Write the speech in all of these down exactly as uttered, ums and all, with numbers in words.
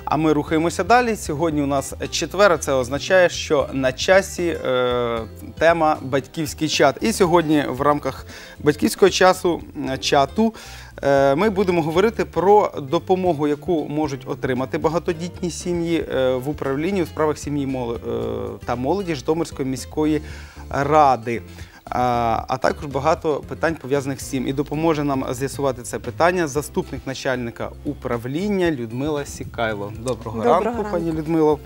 А ми рухаємося далі. Сьогодні у нас четвер, а це означає, що на часі е, тема «Батьківський чат». І сьогодні в рамках батьківського часу, чату е, ми будемо говорити про допомогу, яку можуть отримати багатодітні сім'ї е, в управлінні у справах сім'ї е, та молоді Житомирської міської ради. А, а також багато питань пов'язаних з цим. І допоможе нам з'ясувати це питання заступник начальника управління Людмила Сікайло. Доброго, Доброго ранку, ранку, пані Людмило.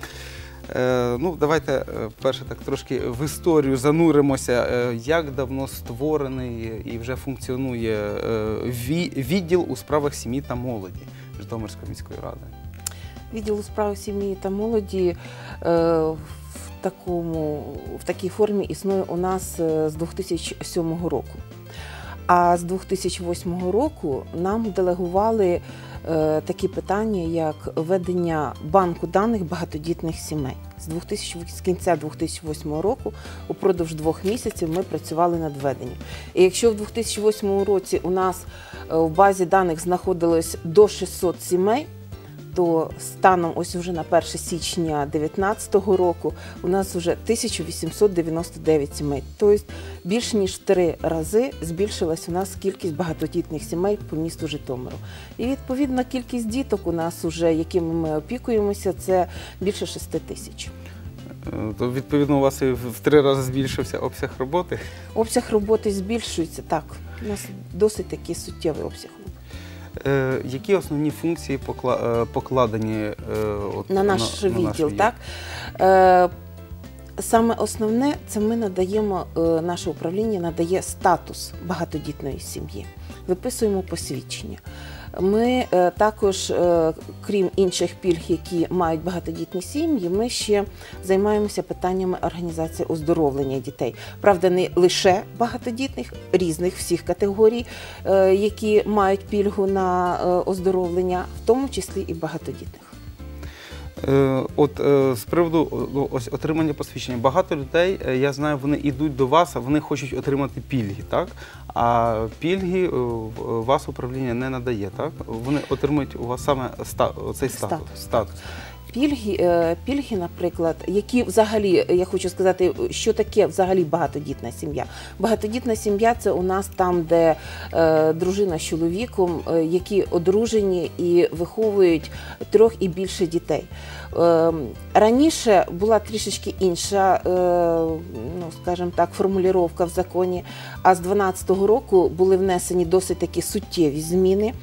Е, ну, давайте е, перше так трошки в історію зануримося. Е, як давно створений і вже функціонує е, відділ у справах сім'ї та молоді Житомирської міської ради? Відділ у справах сім'ї та молоді е, В, такому, в такій формі існує у нас з двох тисяч сьомого року. А з двох тисяч восьмого року нам делегували е, такі питання, як ведення банку даних багатодітних сімей. З, двох тисяч, з кінця двох тисяч восьмого року упродовж двох місяців ми працювали над веденням. І якщо в двох тисяч восьмому році у нас в базі даних знаходилось до шістсот сімей, то станом ось уже на перше січня дві тисячі дев'ятнадцятого року у нас вже тисяча вісімсот дев'яносто дев'ять сімей. Тобто більш ніж в три рази збільшилась у нас кількість багатодітних сімей по місту Житомиру. І відповідно кількість діток у нас вже, якими ми опікуємося, це більше шести тисяч. То, відповідно, у вас і в три рази збільшився обсяг роботи? Обсяг роботи збільшується, так. У нас досить такий суттєвий обсяг роботи. Е, які основні функції покла, покладені е, от, на наш на, відділ? На наш відділ? Так? Е, саме основне, це ми надаємо, е, наше управління надає статус багатодітної сім'ї. Виписуємо посвідчення. Ми е, також, е, крім інших пільг, які мають багатодітні сім'ї, ми ще займаємося питаннями організації оздоровлення дітей. Правда, не лише багатодітних, різних всіх категорій, е, які мають пільгу на е, оздоровлення, в тому числі і багатодітних. От з приводу ну, ось отримання посвідчення. Багато людей, я знаю, вони йдуть до вас, а вони хочуть отримати пільги, так? А пільги вас управління не надає, так? Вони отримують у вас саме ста, цей статус. статус. Пільги, пільги, наприклад, які взагалі, я хочу сказати, що таке взагалі багатодітна сім'я. Багатодітна сім'я – це у нас там, де е, дружина з чоловіком, е, які одружені і виховують трьох і більше дітей. Е, раніше була трішечки інша, е, ну, скажімо так, формулювання в законі, а з дві тисячі дванадцятого року були внесені досить такі суттєві зміни.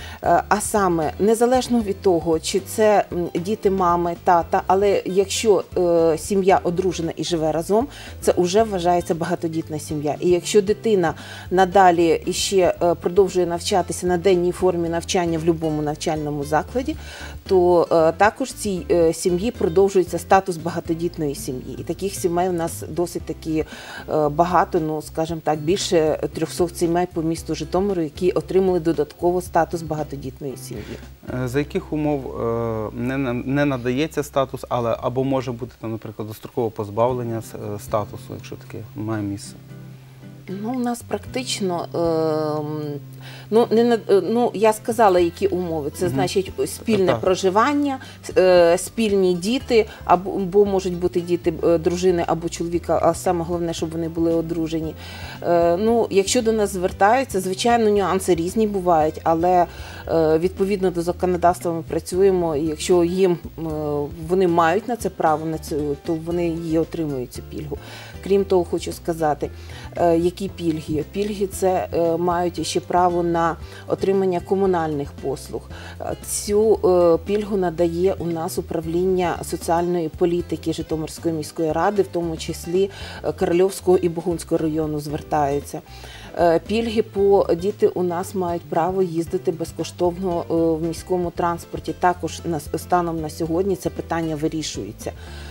А саме, незалежно від того, чи це діти мами, тата, але якщо е, сім'я одружена і живе разом, це вже вважається багатодітна сім'я. І якщо дитина надалі іще е, продовжує навчатися на денній формі навчання в будь-якому навчальному закладі, то е, також цій е, сім'ї продовжується статус багатодітної сім'ї. І таких сімей у нас досить таки е, багато, ну, скажімо так, більше трьохсот сімей по місту Житомиру, які отримали додатково статус багатодітної сім'ї. За яких умов не, не надається статус, але або може бути, там, наприклад, дострокове позбавлення статусу, якщо таке має місце? Ну, у нас практично, е, ну, не, ну, я сказала, які умови. Це, значить, спільне так. проживання, е, спільні діти, або, або можуть бути діти е, дружини або чоловіка, а саме головне, щоб вони були одружені. Е, ну, якщо до нас звертаються, звичайно, нюанси різні бувають, але е, відповідно до законодавства ми працюємо, і якщо їм, е, вони мають на це право, на це, то вони її отримують, цю пільгу. Крім того, хочу сказати, е, які пільги? Пільги – це е, мають ще право на отримання комунальних послуг. Цю е, пільгу надає у нас управління соціальної політики Житомирської міської ради, в тому числі Корольовського і Богунського району звертаються. Е, пільги по діти у нас мають право їздити безкоштовно е, в міському транспорті. Також на, станом на сьогодні це питання вирішується.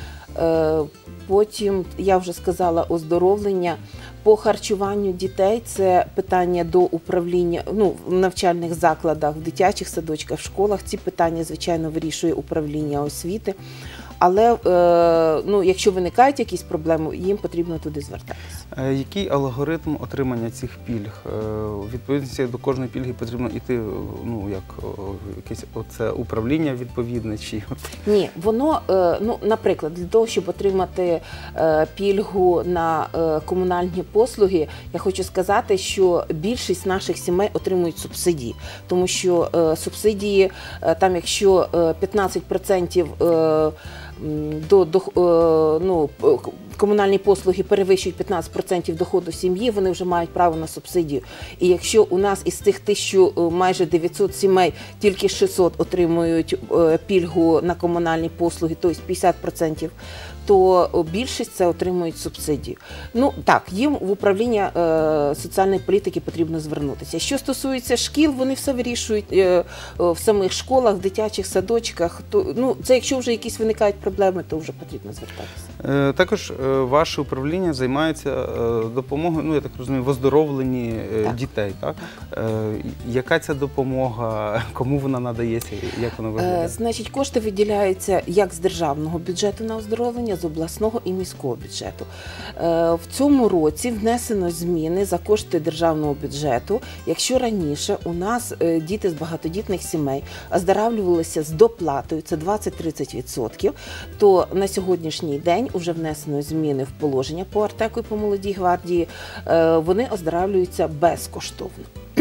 Потім, я вже сказала, оздоровлення. По харчуванню дітей це питання до управління, ну, в навчальних закладах, в дитячих садочках, в школах. Ці питання, звичайно, вирішує управління освіти. Мгм. Але е, ну, якщо виникають якісь проблеми, їм потрібно туди звертатися. Е, Який алгоритм отримання цих пільг? Е, У відповідності до кожної пільги потрібно йти, ну, як о, якесь оце управління відповідне? Чи от? Ні, воно, е, ну, наприклад, для того, щоб отримати е, пільгу на е, комунальні послуги, я хочу сказати, що більшість наших сімей отримують субсидії, тому що е, субсидії, е, там якщо е, п'ятнадцять відсотків е, м, до, до е, ну, п- комунальні послуги перевищують п'ятнадцять відсотків доходу сім'ї, вони вже мають право на субсидію. І якщо у нас із цих тисячу, е, майже дев'ятсот сімей тільки шістсот отримують е, пільгу на комунальні послуги, тобто п'ятдесят відсотків, то е, більшість це отримують субсидію. Ну так, їм в управління е, соціальної політики потрібно звернутися. Що стосується шкіл, вони все вирішують е, е, в самих школах, в дитячих садочках. То, ну, це якщо вже якісь виникають проблеми, то вже потрібно звертатися. Е, Також е, ваше управління займається е, допомогою, ну я так розумію, в оздоровленні е, Так. дітей. Так? Е, Яка ця допомога, кому вона надається, як вона Е, виглядає? Значить, кошти виділяються як з державного бюджету на оздоровлення, з обласного і міського бюджету. Е, В цьому році внесено зміни за кошти державного бюджету. Якщо раніше у нас е, діти з багатодітних сімей оздоравлювалися з доплатою, це двадцять-тридцять відсотків, то на сьогоднішній день вже внесено зміни в положення по Артеку і по Молодій гвардії. Е, Вони оздоравлюються безкоштовно.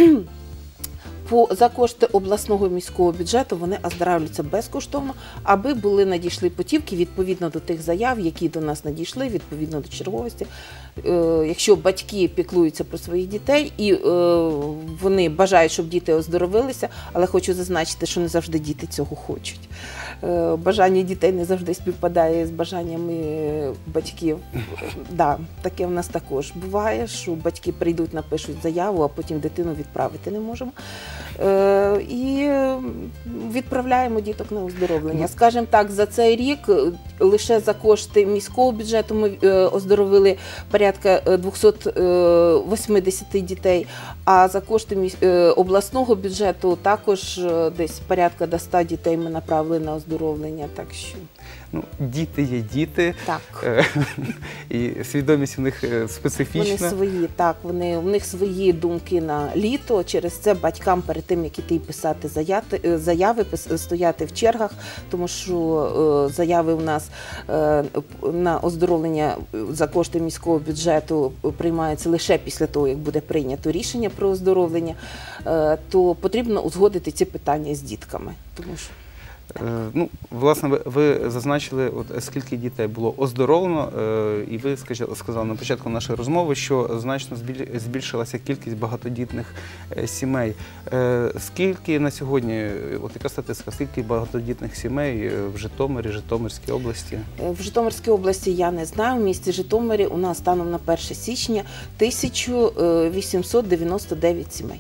По, за кошти обласного і міського бюджету вони оздоравлюються безкоштовно, аби були надійшли путівки відповідно до тих заяв, які до нас надійшли, відповідно до черговості. Е, якщо батьки піклуються про своїх дітей і е, вони бажають, щоб діти оздоровилися, але хочу зазначити, що не завжди діти цього хочуть. Е, бажання дітей не завжди співпадає з бажаннями батьків. Да, таке в нас також буває, що батьки прийдуть, напишуть заяву, а потім дитину відправити не можемо. Е, і відправляємо діток на оздоровлення. Скажімо так, за цей рік е, лише за кошти міського бюджету ми е, оздоровили порядка двісті вісімдесят дітей, а за кошти міс- е, обласного бюджету також е, десь порядка до ста дітей ми направили на оздоровлення. Так що Ну, діти є діти, так. е, і свідомість у них е, Вони специфічна. свої, так, вони, в них свої думки на літо, через це батькам перед тим, як іти писати заяти, заяви, пис- стояти в чергах, тому що е, заяви у нас е, на оздоровлення за кошти міського бюджету приймаються лише після того, як буде прийнято рішення про оздоровлення, е, то потрібно узгодити ці питання з дітками. Тому що Е, Ну, власне, ви, ви зазначили, от, скільки дітей було оздоровлено, е, і ви скажі- сказали на початку нашої розмови, що значно збіль- збільшилася кількість багатодітних е, сімей. Е, Скільки на сьогодні, от яка статистика, скільки багатодітних сімей е, в Житомирі, Житомирській області? в Житомирській області я не знаю. В місті Житомирі у нас станом на перше січня тисяча вісімсот дев'яносто дев'ять сімей.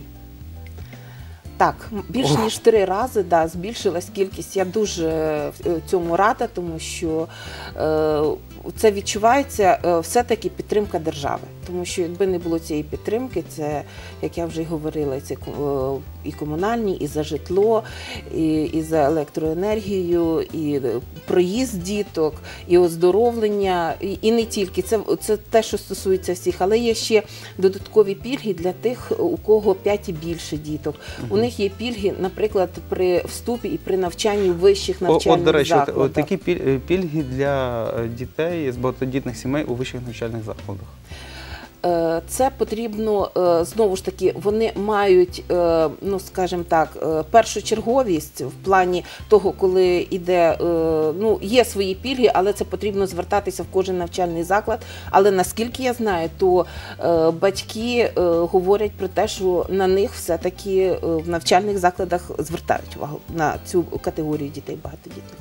Так, більш Ох. ніж три рази да, збільшилась кількість. Я дуже е, цьому рада, тому що е, це відчувається е, все-таки підтримка держави. Тому що якби не було цієї підтримки, це, як я вже й говорила, це е, і комунальні, і за житло, і, і за електроенергію, і проїзд діток, і оздоровлення, і, і не тільки. Це, це те, що стосується всіх, але є ще додаткові пільги для тих, у кого п'ять і більше діток. У них є пільги, наприклад, при вступі і при навчанні в вищих О, навчальних От, до речі, от, закладах. от такі піль- пільги для е, дітей з багатодітних сімей у вищих навчальних закладах. Е, Це потрібно, е, знову ж таки, вони мають, е, ну скажімо так, е, першочерговість в плані того, коли йде, е, ну є свої пільги, але це потрібно звертатися в кожен навчальний заклад. Але наскільки я знаю, то е, батьки е, говорять про те, що на них все-таки е, в навчальних закладах звертають увагу на цю категорію дітей багатодітних.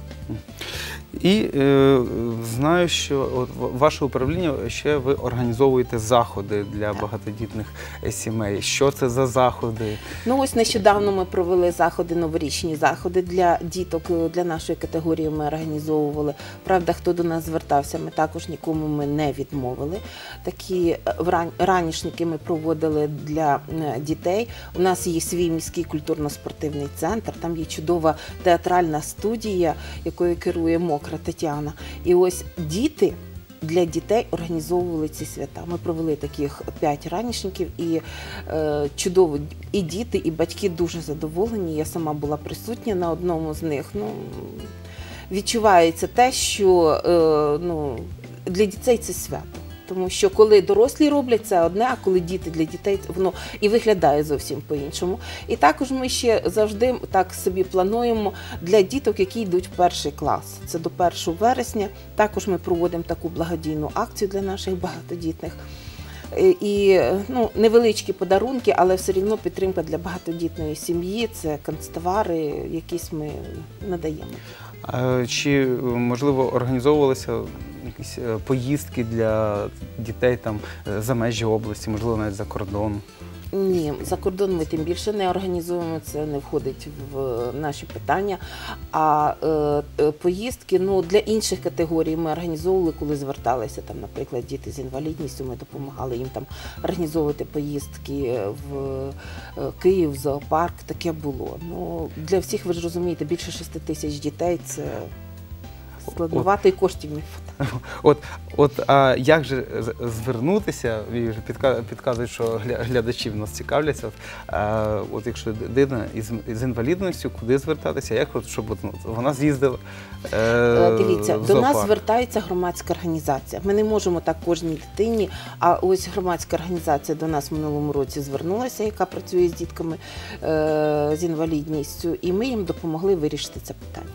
І е, знаю, що от в- ваше управління ще ви організовуєте заходи для Так. багатодітних е, сімей. Що це за заходи? Ну ось нещодавно ми провели заходи, новорічні заходи для діток, для нашої категорії ми організовували. Правда, хто до нас звертався, ми також нікому ми не відмовили. Такі е, вран- ранішники ми проводили для е, дітей. У нас є свій міський культурно-спортивний центр, там є чудова театральна студія, якою керує МОК Мокра Тетяна. І ось діти. Для дітей організовували ці свята. Ми провели таких п'ять ранішників, і е, чудово, і діти, і батьки дуже задоволені. Я сама була присутня на одному з них. Ну, відчувається те, що е, ну, для дітей це свято. Тому що коли дорослі роблять це одне, а коли діти для дітей, воно і виглядає зовсім по-іншому. І також ми ще завжди так собі плануємо для діток, які йдуть в перший клас. Це до першого вересня. Також ми проводимо таку благодійну акцію для наших багатодітних. І ну, невеличкі подарунки, але все одно підтримка для багатодітної сім'ї, це канцтовари, якісь ми надаємо. Чи, можливо, організовувалися якісь поїздки для дітей там за межі області, можливо, навіть за кордон? Ні, за кордон ми тим більше не організуємо, це не входить в наші питання. А е, поїздки, ну, для інших категорій ми організовували, коли зверталися, там, наприклад, діти з інвалідністю, ми допомагали їм там організовувати поїздки в Київ, в зоопарк, таке було. Ну, для всіх, ви ж розумієте, більше шести тисяч дітей, це складновато і коштів не вистачає. От, от а як же звернутися, вже підказують, що глядачі в нас цікавляться, от, а, от якщо дитина із, із інвалідністю, куди звертатися, як от, щоб от, вона з'їздила е, Дивіться, в до нас зоопарк? звертається громадська організація. Ми не можемо так кожній дитині, а ось громадська організація до нас в минулому році звернулася, яка працює з дітками е, з інвалідністю, і ми їм допомогли вирішити це питання.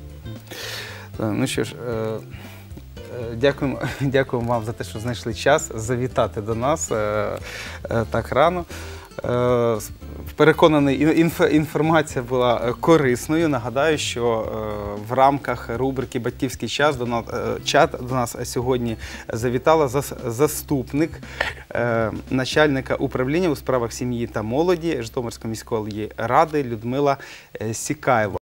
Ну що ж, дякуємо, дякуємо вам за те, що знайшли час завітати до нас так рано. Переконаний, інформація була корисною. Нагадаю, що в рамках рубрики «Батьківський час» до нас, чат до нас сьогодні завітала заступник начальника управління у справах сім'ї та молоді Житомирської міської ради Людмила Сікаєва.